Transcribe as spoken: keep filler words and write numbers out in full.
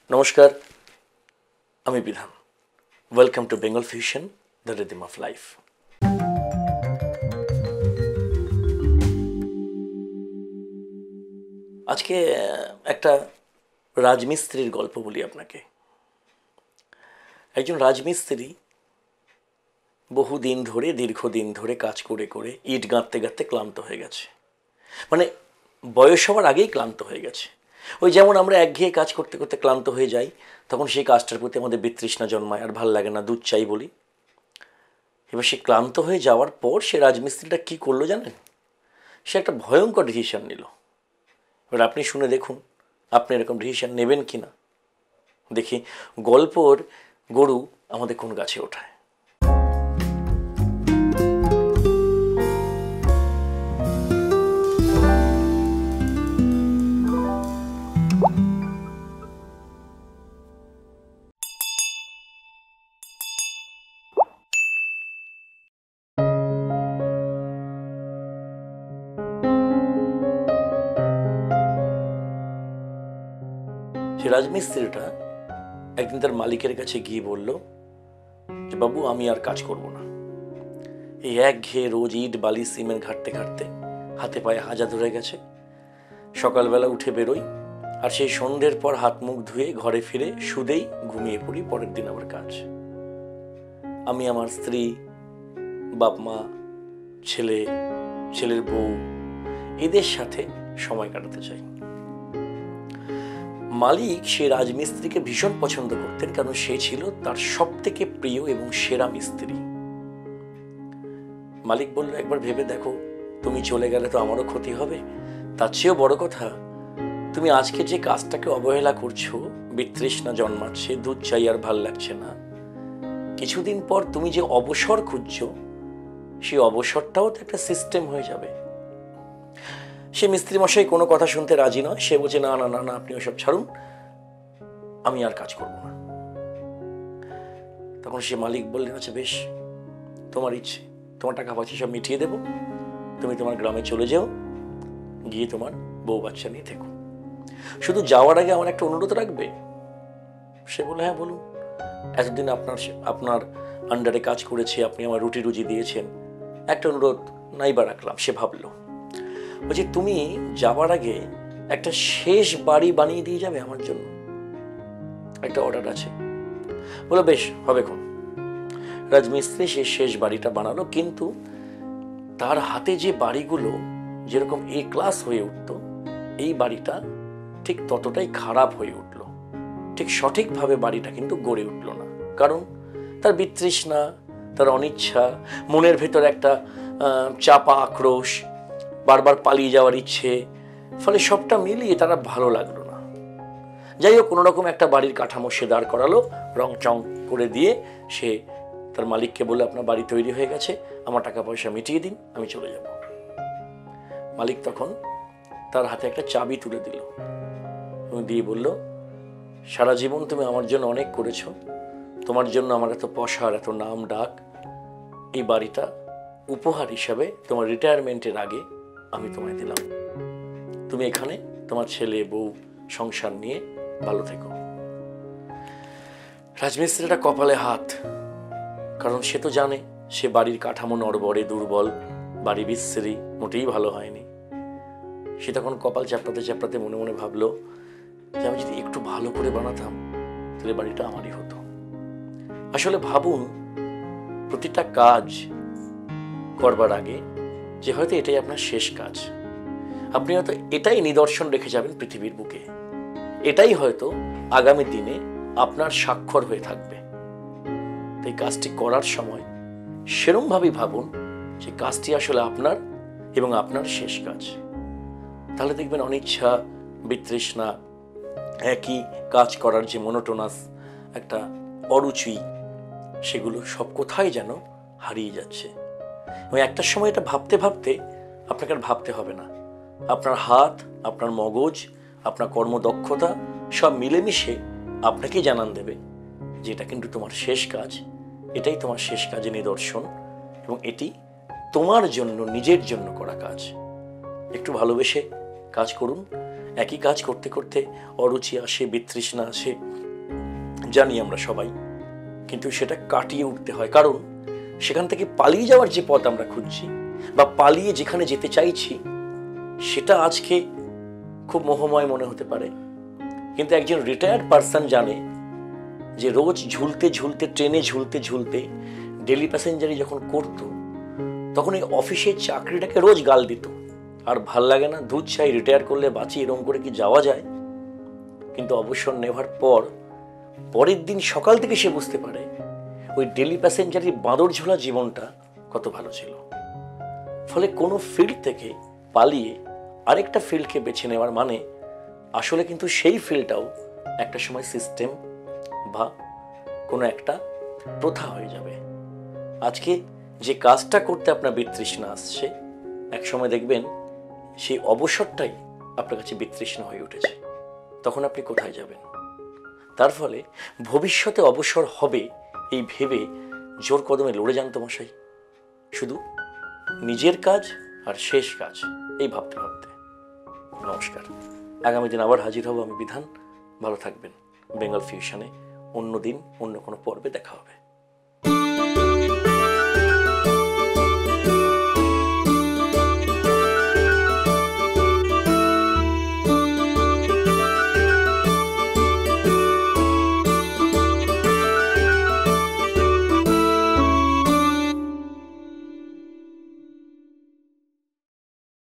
নমস্কার, আমি Bidhan. Welcome to Bengal fusion, the rhythm of life. আজকে একটা রাজমিস্ত্রির গল্প বলি আপনাকে। একজন রাজমিস্ত্রি বহুদিন ধরে দীর্ঘদিন ধরে কাজ করে করে ইট গাঁথতে গাঁথতে ক্লান্ত হয়ে গেছে। মানে বয়স হওয়ার আগেই ক্লান্ত হয়ে গেছে। ওই যেমন আমরা একঘেয়ে কাজ করতে করতে ক্লান্ত হয়ে যাই, তখন সেই কাজটার প্রতি আমাদের বিতৃষ্ণা জন্মায়, আর ভাল লাগে না, দুধ চাই বলি। এবার সে ক্লান্ত হয়ে যাওয়ার পর সে রাজমিস্ত্রিটা কী করলো জানেন? সে একটা ভয়ঙ্কর ডিসিশন নিল। এবার আপনি শুনে দেখুন, আপনি এরকম ডিসিশন নেবেন কি না। দেখি গল্পর গরু আমাদের কোন গাছে ওঠায়। সে রাজমিস্ত্রিটা একদিন তার মালিকের কাছে গিয়ে বলল যে, বাবু আমি আর কাজ করব না। এই একঘেয়ে রোজ ইট বালি সিমেন্ট ঘাটতে ঘাটতে হাতে পায়ে হাজা ধরে গেছে। সকালবেলা উঠে বেরোই, আর সেই সন্ধ্যের পর হাত মুখ ধুয়ে ঘরে ফিরে শুধেই ঘুমিয়ে পড়ি, পরের দিন আবার কাজ। আমি আমার স্ত্রী, বাপ মা, ছেলে, ছেলের বউ, এদের সাথে সময় কাটাতে চাই। মালিক সে রাজমিস্ত্রিকে ভীষণ পছন্দ করতেন, কারণ সে ছিল তার সব থেকে প্রিয় এবং সেরা মিস্ত্রি। মালিক বলল, একবার ভেবে দেখো, তুমি চলে গেলে তো আমারও ক্ষতি হবে। তার চেয়েও বড় কথা, তুমি আজকে যে কাজটাকে অবহেলা করছো, বিতৃষ্ণা জন্মাচ্ছে, দুধ চাই আর ভাল লাগছে না, কিছুদিন পর তুমি যে অবসর খুঁজছো, সেই অবসরটাও তো একটা সিস্টেম হয়ে যাবে। সে মিস্ত্রি মশাই কোনো কথা শুনতে রাজি নয়। সে বলছে, না না না না আপনি ওসব ছাড়ুন, আমি আর কাজ করব না। তখন সে মালিক বললেন, আচ্ছা বেশ, তোমার ইচ্ছে, তোমার টাকা পয়সা সব মিটিয়ে দেবো, তুমি তোমার গ্রামে চলে যাও, গিয়ে তোমার বউ বাচ্চা নিয়ে থেকো। শুধু যাওয়ার আগে আমার একটা অনুরোধ রাখবে। সে বলে, হ্যাঁ বলুন। এতদিন আপনার আপনার আন্ডারে কাজ করেছি, আপনি আমার রুটি রুজি দিয়েছেন, একটা অনুরোধ নাইবা রাখলাম। সে ভাবলো, বলছি তুমি যাওয়ার আগে একটা শেষ বাড়ি বানিয়ে দিয়ে যাবে আমার জন্য, একটা অর্ডার আছে। বলো, বেশ হবে কোন। রাজমিস্ত্রি সে শেষ বাড়িটা বানালো, কিন্তু তার হাতে যে বাড়িগুলো যেরকম এ ক্লাস হয়ে উঠত, এই বাড়িটা ঠিক ততটাই খারাপ হয়ে উঠল। ঠিক সঠিকভাবে বাড়িটা কিন্তু গড়ে উঠল না, কারণ তার বিতৃষ্ণা, তার অনিচ্ছা, মনের ভেতর একটা চাপা আক্রোশ, বারবার পালিয়ে যাওয়ার ইচ্ছে, ফলে সবটা মিলিয়ে তারা ভালো লাগলো না। যাই হোক, কোনো রকম একটা বাড়ির কাঠামো সে দাঁড় করালো, রং চং করে দিয়ে সে তার মালিককে বলল, আপনার বাড়ি তৈরি হয়ে গেছে, আমার টাকা পয়সা মিটিয়ে দিন, আমি চলে যাব। মালিক তখন তার হাতে একটা চাবি তুলে দিল এবং দিয়ে বলল, সারা জীবন তুমি আমার জন্য অনেক করেছো, তোমার জন্য আমার এত পসার, এত নাম ডাক, এই বাড়িটা উপহার হিসাবে তোমার রিটায়ারমেন্টের আগে আমি তোমায় দিলাম। তুমি এখানে তোমার ছেলে বউ সংসার নিয়ে ভালো থেকো। রাজমিস্ত্রিটা কপালে হাত, কারণ সে তো জানে সে বাড়ির কাঠামো নড়বড়ে, দুর্বল, বাড়ি বিশ্রী, মোটেই ভালো হয়নি। সে তখন কপাল চাপড়াতে চাপড়াতে মনে মনে ভাবলো যে আমি যদি একটু ভালো করে বানাতাম, তাহলে বাড়িটা আমারই হতো। আসলে ভাবুন, প্রতিটা কাজ করবার আগে যে হয়তো এটাই আপনার শেষ কাজ, আপনি হয়তো এটাই নিদর্শন রেখে যাবেন পৃথিবীর বুকে, এটাই হয়তো আগামী দিনে আপনার স্বাক্ষর হয়ে থাকবে। তাই কাজটি করার সময় সেরমভাবেই ভাবুন যে কাজটি আসলে আপনার এবং আপনার শেষ কাজ। তাহলে দেখবেন অনিচ্ছা, বিতৃষ্ণা, একই কাজ করার যে মনোটোনাস, একটা অরুচি, সেগুলো সব কোথায় যেন হারিয়ে যাচ্ছে। এবং একটা সময় এটা ভাবতে ভাবতে আপনাকে আর ভাবতে হবে না। আপনার হাত, আপনার মগজ, আপনার কর্মদক্ষতা সব মিলেমিশে আপনাকেই জানান দেবে যে এটা কিন্তু তোমার শেষ কাজ, এটাই তোমার শেষ কাজের নিদর্শন, এবং এটি তোমার জন্য, নিজের জন্য করা কাজ। একটু ভালোবেসে কাজ করুন একই কাজ করতে করতে অরুচি আসে, বিতৃষ্ণা আসে, জানি আমরা সবাই, কিন্তু সেটা কাটিয়ে উঠতে হয়। কারণ সেখান থেকে পালিয়ে যাওয়ার যে পথ আমরা খুঁজছি বা পালিয়ে যেখানে যেতে চাইছি, সেটা আজকে খুব মোহময় মনে হতে পারে, কিন্তু একজন রিটায়ার্ড পার্সন জানে যে রোজ ঝুলতে ঝুলতে, ট্রেনে ঝুলতে ঝুলতে ডেলি প্যাসেঞ্জারি যখন করতো, তখন এই অফিসের চাকরিটাকে রোজ গাল দিত, আর ভাল লাগে না, দুধ চাই, রিটায়ার করলে বাঁচি, এরকম করে কি যাওয়া যায়? কিন্তু অবসর নেওয়ার পর পরের দিন সকাল থেকে সে বুঝতে পারে ওই ডেলি প্যাসেঞ্জারির বাঁদর ঝোলা জীবনটা কত ভালো ছিল। ফলে কোনো ফিল্ড থেকে পালিয়ে আরেকটা ফিল্ডকে বেছে নেওয়ার মানে আসলে কিন্তু সেই ফিল্ডটাও একটা সময় সিস্টেম বা কোনো একটা প্রথা হয়ে যাবে। আজকে যে কাজটা করতে আপনার বিতৃষ্ণা আসছে, এক সময় দেখবেন সেই অবসরটাই আপনার কাছে বিতৃষ্ণা হয়ে উঠেছে। তখন আপনি কোথায় যাবেন? তার ফলে ভবিষ্যতে অবসর হবে এই ভেবে জোর কদমে লড়ে যান তো মশাই, শুধু নিজের কাজ আর শেষ কাজ এই ভাবতে ভাবতে। নমস্কার, আগামী দিন আবার হাজির হব আমি বিধান। ভালো থাকবেন। বেঙ্গল ফিউশনে অন্য দিন অন্য কোনো পর্বে দেখা হবে।